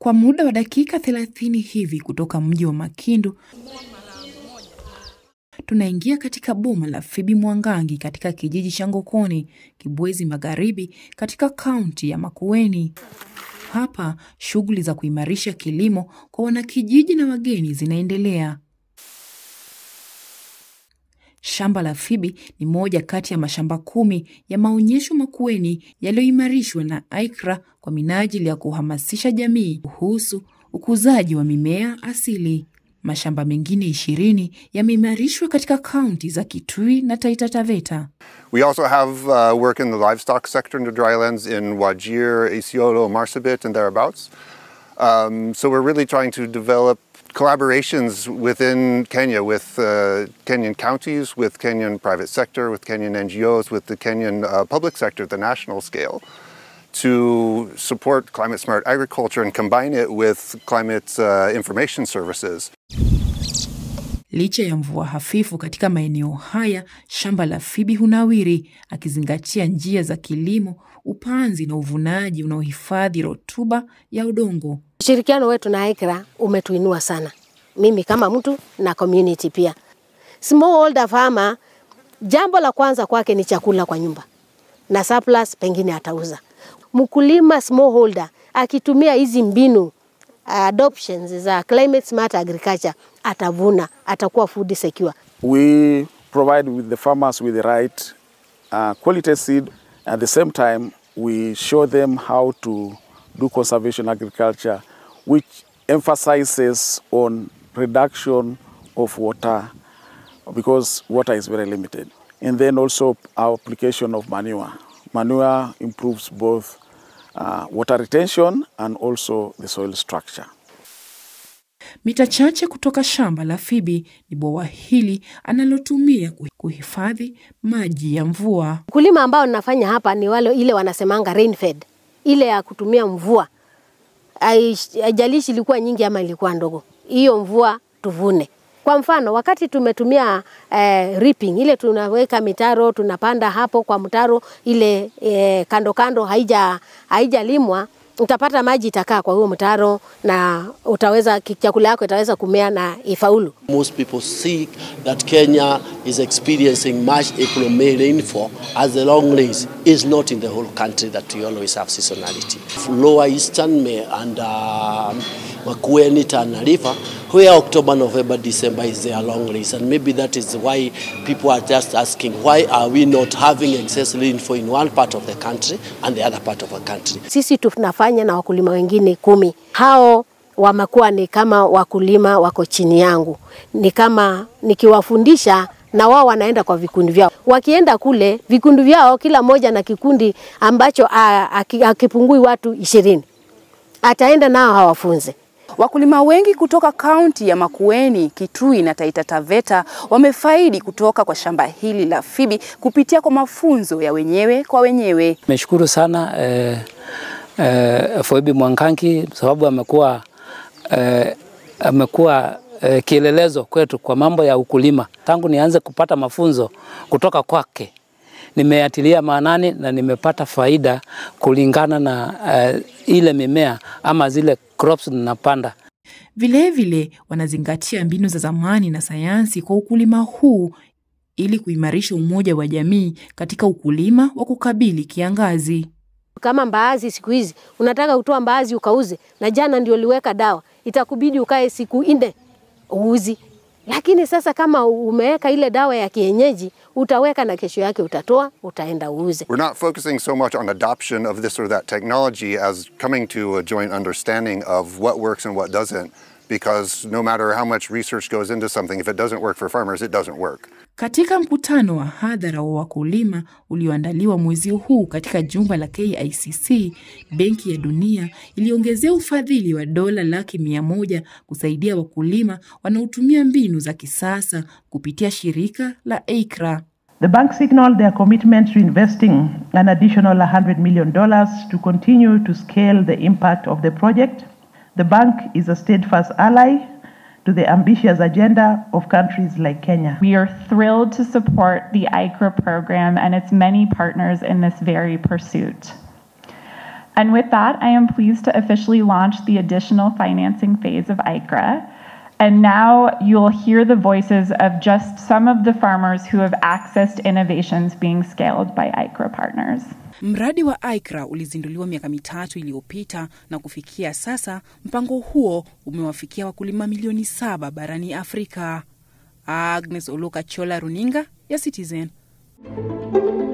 Kwa muda wa dakika 30 hivi kutoka mji wa Makindu, tunaingia katika boma la Phoebe Mwangangi katika kijiji cha Ngokoni, Kibwezi Magharibi katika kaunti ya Makueni. Hapa shughuli za kuimarisha kilimo kwa wanakijiji na wageni zinaendelea. Shamba la Phoebe ni moja kati ya mashamba 10 ya maonyesho Makueni yaliyoimarishwa na ICRA kwa minajili ya kuhamasisha jamii kuhusu ukuzaji wa mimea asili. Mashamba mengine 20 yameimarishwa katika kaunti za Kitui na Taita Taveta. We also have work in the livestock sector in the drylands in Wajir, Isiolo, Marsabit and thereabouts. So we're really trying to develop collaborations within Kenya with Kenyan counties, with Kenyan private sector, with Kenyan NGOs, with the Kenyan public sector at the national scale to support climate smart agriculture and combine it with climate information services. Licha ya mvua hafifu katika maeneo haya, shamba la Phoebe hunawiri akizingatia njia za kilimo, upanzi na uvunaji unaohifadhi rotuba ya udongo. Ushirikiano wetu na ICRA umetuinua sana. Mimi kama mtu na community pia. Smallholder farmer, jambo la kwanza kwake ni chakula kwa nyumba. Na surplus pengine atauza. Mkulima smallholder akitumia hizi mbinu adoptions za climate smart agriculture atavuna, atakuwa food secure. We provide with the farmers with the right quality seed. At the same time, we show them how to do conservation agriculture, which emphasizes on reduction of water because water is very limited. And then also our application of manure. Manure improves both water retention and also the soil structure. Mita chache kutoka shamba la Phoebe ni bwawa hili analotumia kuhifadhi maji ya mvua. Ukulima ambao ninafanya hapa ni wale ile wanasemanga rain fed. Ile ya kutumia mvua. Haijalishi ilikuwa nyingi ama ilikuwa ndogo. Hiyo mvua tuvune. Kwa mfano, wakati tumetumia reaping, ile tunaweka mitaro, tunapanda hapo kwa mtaro, ile kando kando haijalimwa, utapata maji itakaa kwa huo mtaro na utaweza chakula yako itaweza kumea na ifaulu. Most people see that Kenya is experiencing much April May rainfall as the long rains is not in the whole country that we always have seasonality. Lower Eastern May and Makueni Tana River, where October, November, December is their long rains, and maybe that is why people are just asking why are we not having excess rainfall in one part of the country and the other part of the country. Sisi tunafanya na wakulima wengine 10. Hao wamekuwa ni kama wakulima wako chini yangu. Ni kama nikiwafundisha na wao wanaenda kwa vikundi vyao. Wakienda kule vikundi vyao kila moja na kikundi ambacho akipungui watu 20. Ataenda nao hawafunze. Wakulima wengi kutoka kaunti ya Makueni, Kitui na Taita Taveta wamefaidi kutoka kwa shamba hili la Phoebe kupitia kwa mafunzo ya wenyewe kwa wenyewe. Nimeshukuru sana Phoebe Mwangangi sababu amekuwa kielelezo kwetu kwa mambo ya ukulima. Tangu nianze kupata mafunzo kutoka kwake, nimeatilia maanani na nimepata faida kulingana na ile mimea ama zile crops ninapanda. Vile vile wanazingatia mbinu za zamani na sayansi kwa ukulima huu ili kuimarisha umoja wa jamii katika ukulima wa kukabili kiangazi. Kama mbaazi siku hizi unataka kutoa mbaazi ukauze na jana ndio uliweka dawa, itakubidi ukae siku 4 uuzi. Lakini sasa kama umeweka ile dawa ya kienyeji, utaweka na kesho yake utatoa, utaenda uuze. We're not focusing so much on adoption of this or that technology as coming to a joint understanding of what works and what doesn't, because no matter how much research goes into something, if it doesn't work for farmers, it doesn't work. Katika mkutano wa hadhara wa wakulima ulioandaliwa mwezi huu katika jumba la KICC, Benki ya Dunia iliongezea ufadhili wa $100,100 kusaidia wakulima wanaotumia mbinu za kisasa kupitia shirika la ICRA. The bank signaled their commitment to investing an additional $100 million to continue to scale the impact of the project. The bank is a steadfast ally to the ambitious agenda of countries like Kenya. We are thrilled to support the ICRA program and its many partners in this very pursuit. And with that, I am pleased to officially launch the additional financing phase of ICRA. And now you'll hear the voices of just some of the farmers who have accessed innovations being scaled by ICRA partners. Mradi wa ICRA ulizinduliwa miaka 3 iliyopita na kufikia sasa mpango huo umewafikia wakulima milioni 7 barani Afrika. Agnes Oluka Chola, Runinga ya Citizen.